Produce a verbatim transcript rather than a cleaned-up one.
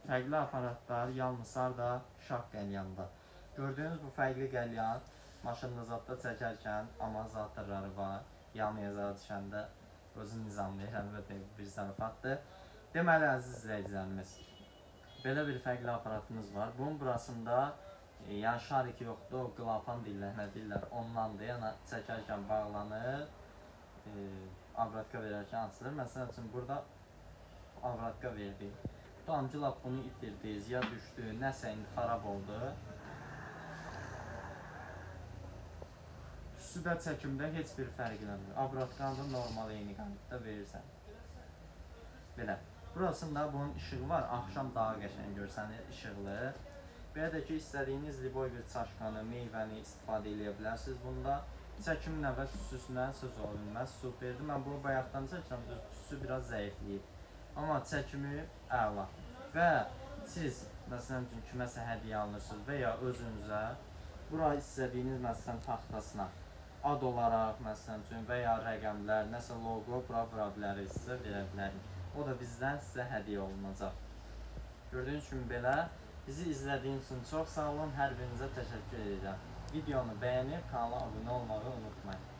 Fərqli aparatlar yalnız harda şah qəlyanında. Gördüğünüz bu fərqli qəlyan maşınınızı zadda çəkərkən amortizatorları var. Yan yazığa düşəndə özü nizamlayıram və bir zarafatdır. Deməli əziz izləyicilərimiz, belə bir fərqli aparatımız var. Bunun burasında e, yəni şarik yoxdur, o klapan deyirlər, nə deyirlər, ondandır. Yəni çəkərkən bağlanır, e, avratka verərkən açılır. Məsələn üçün burada avratka verdik. Damcı lap bunu itirdiniz, ya düşdü, nəsə indi xarab oldu. Tüsüdə çəkimdə heç bir fərqlənmir. Avratkanı da normal eyni qanitdə verirsən. Belə. Burasında bunun işığı var. Axşam daha qəşəng görsənir işıqlı. Belə də ki, istədiyiniz liboy bir çaşkanı, meyvəni istifadə edə bilərsiniz. Bunda çəkiminə və tüsüsünə söz olunmaz. Superdir. Mən bunu bayaqdan çəkirəm. Tüsü biraz zəifləyib. Amma çəkimi əla. Və siz məsələn üçün kiməsə hədiyyə alırsınız və ya özünüzə bura istədiyiniz məsələn taxtasına ad olaraq məsələn üçün və ya rəqəmlər, nəsə loqo bura vura bilərik, sizə verə bilərik. O da bizdən sizə hədiyyə olunacaq. Gördüyünüz kimi belə. Bizi izlədiyiniz üçün çox sağ olun. Hər birinizə təşəkkür edirəm. Videonu bəyənib kanala abunə olmağı unutmayın.